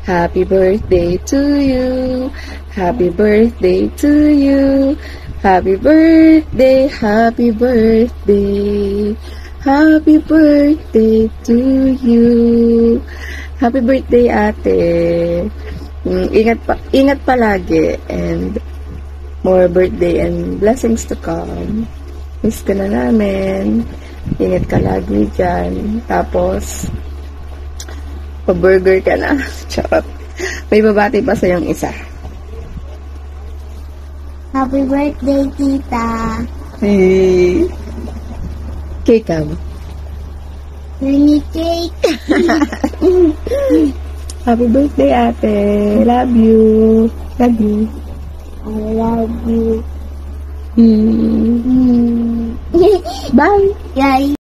Happy birthday to you. Happy birthday to you. Happy birthday, happy birthday. Happy birthday to you. Happy birthday, ate. Ingat palagi and more birthday and blessings to come. Miss ka na namin. Ingat ka lagi dyan. Tapos, pa-burger ka na. Charot. May babati pa sa yung isa. Happy birthday, tita. Hey. Cake ka ba? Mini cake. Happy birthday, ate. Love you. Love you. I love you. Bye. Bye.